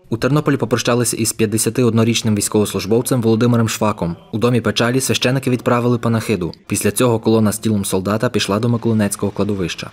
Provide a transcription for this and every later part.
У Тернополі попрощалися із 51-річним військовослужбовцем Володимиром Шваком. У домі печалі священики відправили панахиду. Після цього колона з тілом солдата пішла до Миколинецького кладовища.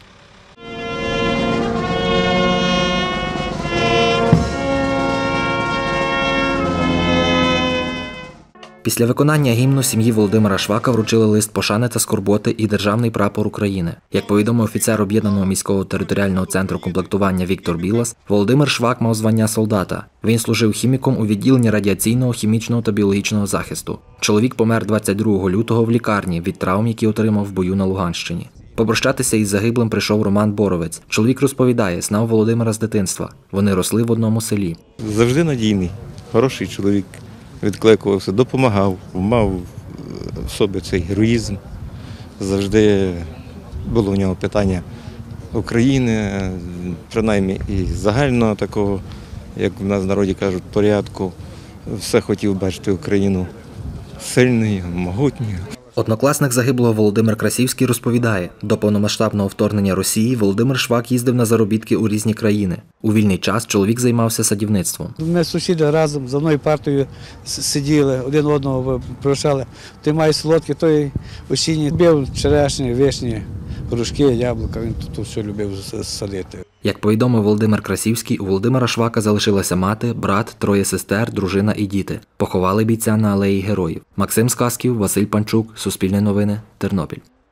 Після виконання гімну сім'ї Володимира Швака вручили лист пошани та скорботи і Державний прапор України. Як повідомив офіцер Об'єднаного міського територіального центру комплектування Віктор Білас, Володимир Швак мав звання солдата. Він служив хіміком у відділенні радіаційного, хімічного та біологічного захисту. Чоловік помер 22 лютого в лікарні від травм, які отримав в бою на Луганщині. Попрощатися із загиблим прийшов Роман Боровець. Чоловік розповідає, знав Володимира з дитинства. Вони росли в одному селі. Завжди надійний, хороший чоловік. Відкликувався, допомагав, мав в собі цей героїзм. Завжди було в нього питання України, принаймні і загального такого, як в нас в народі кажуть, порядку. Все хотів бачити Україну сильною, могутньою. Однокласник загиблого Володимир Красівський розповідає, до повномасштабного вторгнення Росії Володимир Швак їздив на заробітки у різні країни. У вільний час чоловік займався садівництвом. Ми сусіди разом за мною партою сиділи, один одного прощали. Ти маєш солодкі, той осінні бив черешні, вишні, грушки, яблука, він тут все любив садити. Як повідомив Володимир Красівський, у Володимира Швака залишилася мати, брат, троє сестер, дружина і діти. Поховали бійця на алеї Героїв. Максим Сказків, Василь Панчук, Суспільне новини, Тернопіль.